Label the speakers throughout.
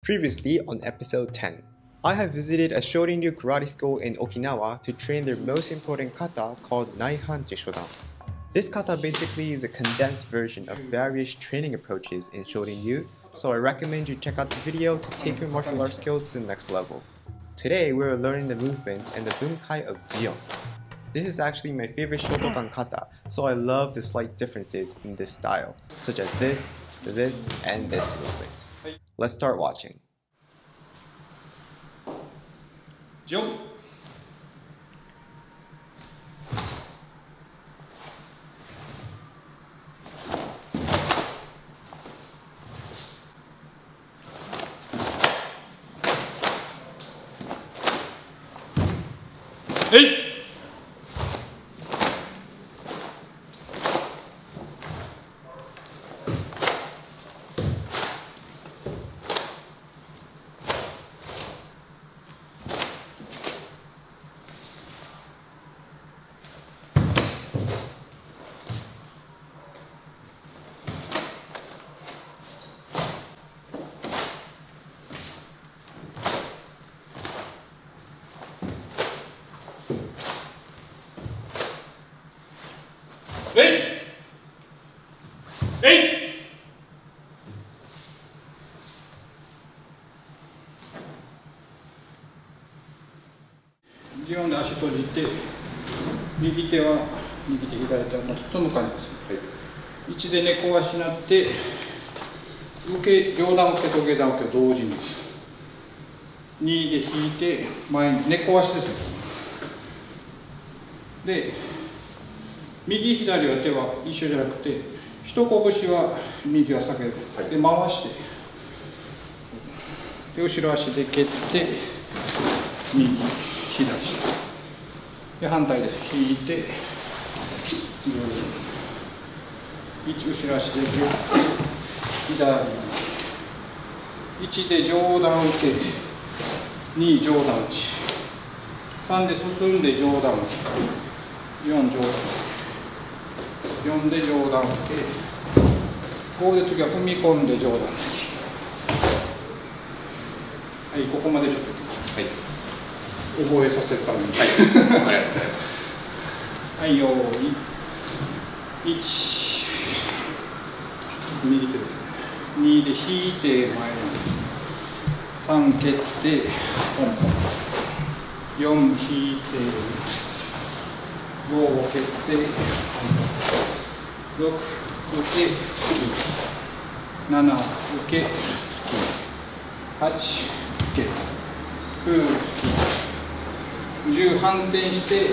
Speaker 1: Previously on episode 10, I have visited a Shorin-ryu karate school in Okinawa to train their most important kata called Naihan Jishodan. This kata basically is a condensed version of various training approaches in Shorin-ryu, so I recommend you check out the video to take your martial arts skills to the next level. Today we are learning the movement and the bunkai of Jion. This is actually my favorite Shotokan kata, so I love the slight differences in this style, such as this, and this movement. Let's start watching.
Speaker 2: Jion. Hey! Hey! Hey! Jionで足閉じて、右手は右手、左手はもう包む感じです。位置で猫足になって、上段受けと下段受け同時にです。2で引いて、前に猫足ですよ。で、右左は手は一緒じゃなくて、一拳は右は下げる、で回してで後ろ足で蹴って右左で反対です。引いて1後ろ足で蹴って左1で上段受け2上段打ち3で進んで上段受け4上段4で上段受け5で次は踏み込んで上段突きはい、ここまでちょっとはい覚えさせるためにはい、ありがとうございますはい、用意1右手ですね2で引いて前に3蹴ってポンポン4引いて5を蹴って6受け突き7受け突き8受け9突き10反転して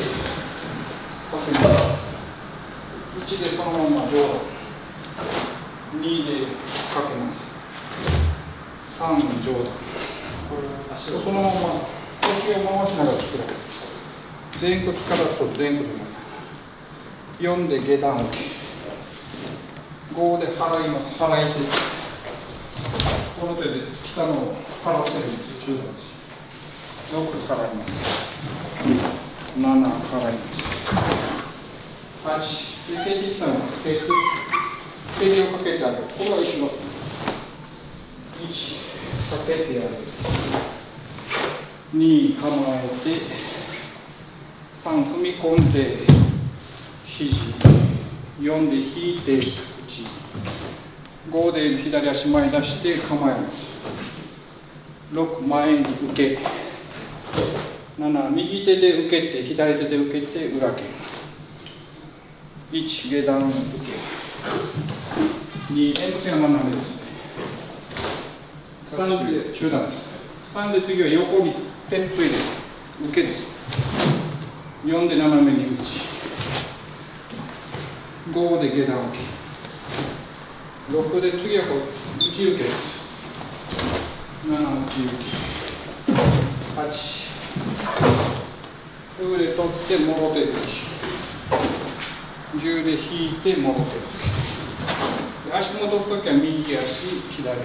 Speaker 2: 1でそのまま上段2でかけます3上段そのまま腰を回しながら作られる前屈からそう前屈4で下段受け5で払います。払い手この手で下のを払ってるんです。中段です6払います7払います8で手にしたのをかけて蹴りをかけてあげるこれは一緒だ1かけてあげる2構えて3踏み込んで肘4で引いて5で左足前出して構えます6前に受け7右手で受けて左手で受けて裏剣1下段受け2円線が斜めですね3で中段です3で次は横に点ついで受けです4で斜めに打ち5で下段受け6で次はこう内受けです7内受け8上で取ってもろ手突き10で引いてもろ手突き足戻すときは右足左足回れ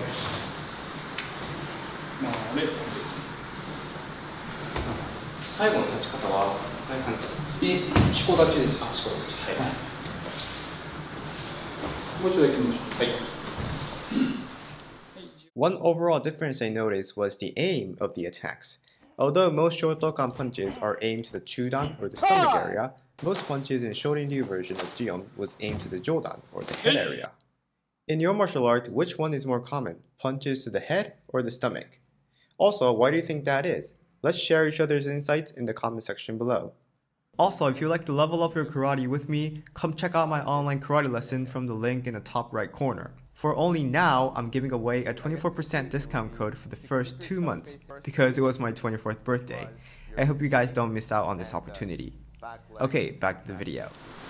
Speaker 1: 最後の立ち方は
Speaker 2: しこ立ちです。
Speaker 1: しこ立ち。はい。
Speaker 2: もう一度行きましょう。
Speaker 1: はい。 One overall difference I noticed was the aim of the attacks. Although most Shotokan punches are aimed to the chudan or the stomach area, most punches in Shorin-ryu version of Jion was aimed to the jodan or the head area. In your martial art, which one is more common, punches to the head or the stomach? Also, why do you think that is? Let's share each other's insights in the comment section below. Also, if you'd like to level up your karate with me, come check out my online karate lesson from the link in the top right corner. For only now, I'm giving away a 24% discount code for the first 2 months because it was my 24th birthday. I hope you guys don't miss out on this opportunity. Okay, back to the video.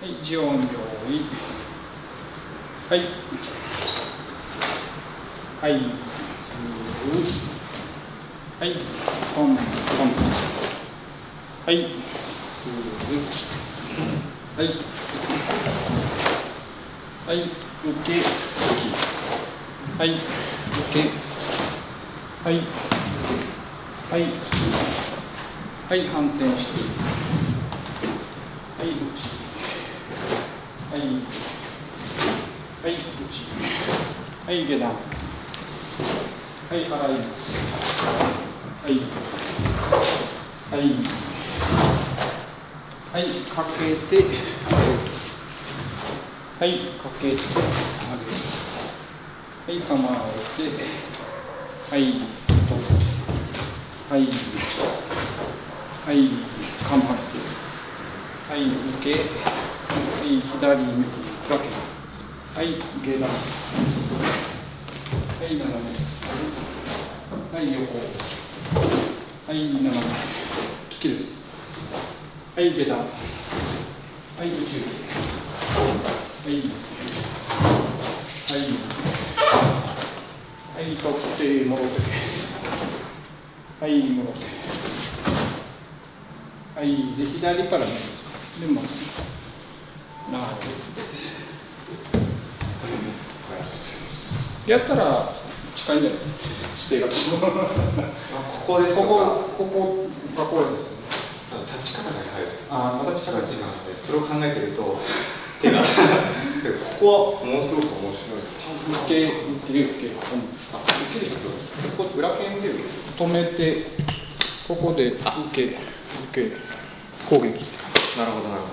Speaker 2: やったら近いんじゃない？指定が。ここですか？ここがこうですよね。
Speaker 1: 立ち方が入る。
Speaker 2: 立ち方が違うので、
Speaker 1: それを考えてると手がここはものすごく面白い。
Speaker 2: 受けで受け。
Speaker 1: 受けでしょ。ここ裏剣で受け。
Speaker 2: 止めてここで受け攻撃。
Speaker 1: なるほどなる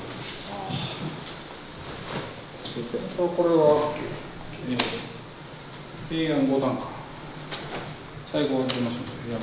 Speaker 1: ほど。
Speaker 2: これは平安5段か。最後は出ましょう。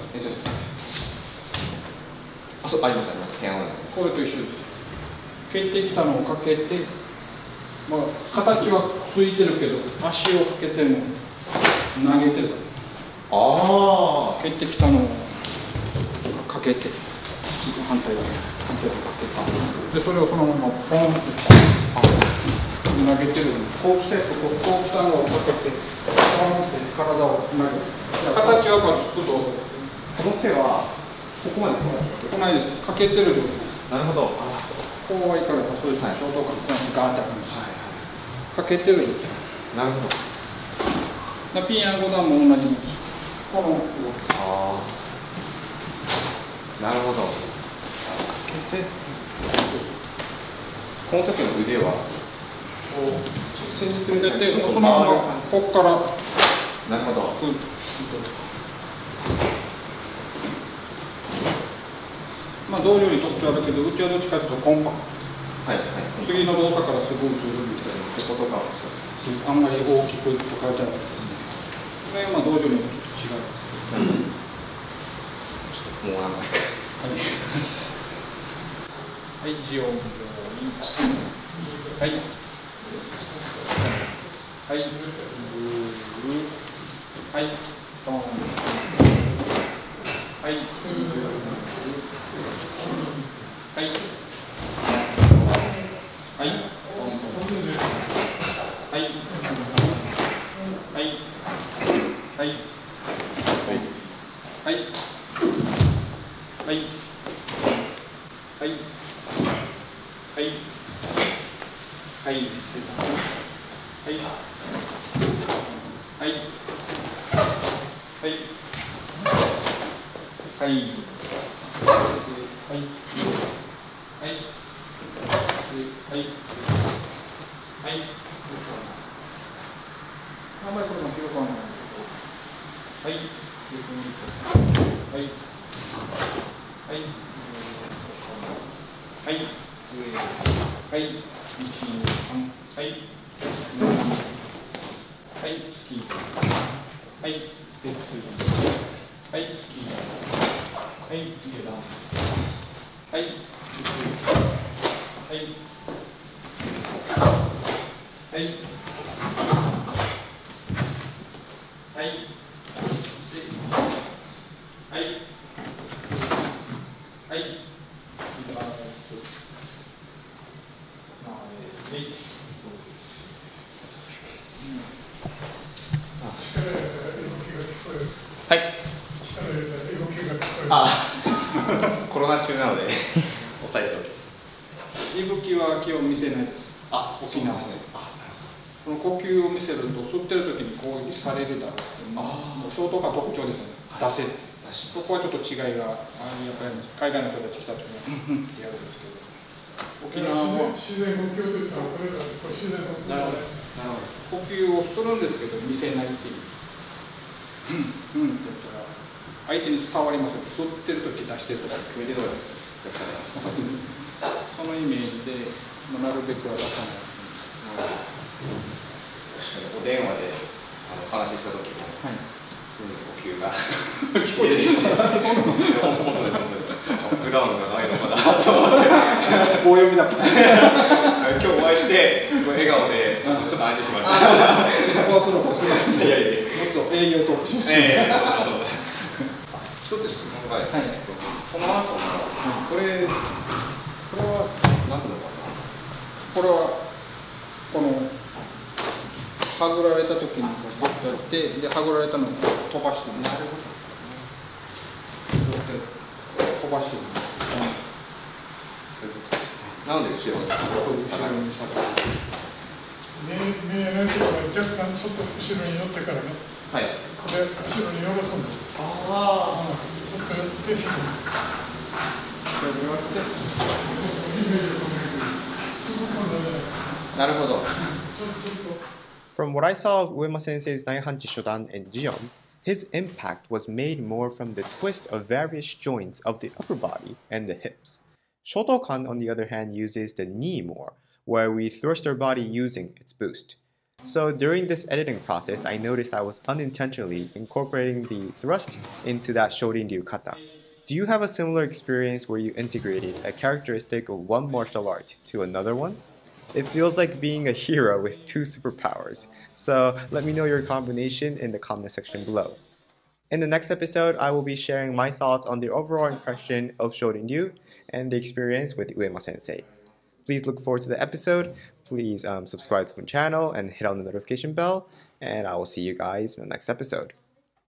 Speaker 1: そうありますあります。平安5段。
Speaker 2: これと一緒です。蹴ってきたのをかけて、まあ形はついてるけど足をかけても投げてるから。蹴ってきたのをかけて反対側かけて、でそれをそのままポンって投げてる。こう来たやつこう来たのをかけてポンって体を投げる。形はつくと
Speaker 1: この手はここまで
Speaker 2: 来ないです。かけてる状態。
Speaker 1: なるほど。
Speaker 2: こうはいかない。そうですね。ショートカットガーってかけてる状態。
Speaker 1: なるほど。
Speaker 2: ピンや5段も同じです。この
Speaker 1: なるほど。かけてこの時の腕は直線にするんじゃなくて
Speaker 2: そのままここから。
Speaker 1: なるほど。
Speaker 2: まあ同僚に特徴あるけど、うちはどっちかというとコンパクト。
Speaker 1: はいはい。
Speaker 2: 次の動作からすぐ移るみたいな。
Speaker 1: ってことか。
Speaker 2: あんまり大きくと書いてあるんですね。これはまあ同僚にもちょっと違いますけど。
Speaker 1: もうなんか。
Speaker 2: はい、ジオン。はい。はい。はい。ドン。はい。はい。はい。はい。はい。はい。はい。はい。はい。はい。はい。はい。はい。はい。はい。はい。はい。はい。はい。あんまりこれも広くはない。ははい、はい、はい、はい、上、はい、1、2、3、はい、はい、月、はい、で、はい、月、はい、下段、はい、宇宙、はい、はい、はい、はい、はい、
Speaker 1: はい。あ、コロナ中なので抑えておき。
Speaker 2: 息吹は気を見せないです。
Speaker 1: あ、
Speaker 2: 沖縄ですね。この呼吸を見せると吸ってる時に攻撃されるだろう。もうショートが特徴ですね。出せる。そこはちょっと違いがやっぱり海外の人たち来た時にやるんですけど。沖縄は
Speaker 3: 自然呼吸といったらこれだと自然呼吸ですね。
Speaker 2: 呼吸をするんですけど見せないっていう。って言ったら相手に伝わりますよ。吸ってる時出してるとか決めてどうやそのイメージで、なるべくは出さない。
Speaker 1: お電話でお話しした時も、
Speaker 2: はい、
Speaker 1: すぐ呼吸が聞こえてきて、本当です。アップダウンがないのかなと思って、
Speaker 2: 棒読みだった。
Speaker 1: 今日お会いして、すごい笑顔で、ちょっと安心しました。
Speaker 2: ここはそうだった、すみません。
Speaker 1: いやいや、
Speaker 2: もっと営業トークしましょう。
Speaker 1: 一つ質問がですね、この後の、これは何の技？
Speaker 2: これは、この、はぐられた時にこうやって、で、はぐられたのを飛ばして、なるほど。飛ばして、
Speaker 1: そういうことですね。なので後ろに下がる。
Speaker 3: 目のところが若干ちょっと後ろに寄ってからね。
Speaker 1: はい。
Speaker 3: で、後ろに寄らそうです。
Speaker 1: ああ。
Speaker 3: ちょっと寄って引く。
Speaker 1: なるほど。From what I saw of Uema Sensei's Naihanchi Shodan and Jion, his impact was made more from the twist of various joints of the upper body and the hips. Shotokan, on the other hand, uses the knee more, where we thrust our body using its boost. So during this editing process, I noticed I was unintentionally incorporating the thrust into that Shorin-ryu kata. Do you have a similar experience where you integrated a characteristic of one martial art to another one? It feels like being a hero with two superpowers, so let me know your combination in the comment section below. In the next episode, I will be sharing my thoughts on the overall impression of Shorin-ryu and the experience with Uema Sensei. Please look forward to the episode, please subscribe to my channel and hit on the notification bell, and I will see you guys in the next episode.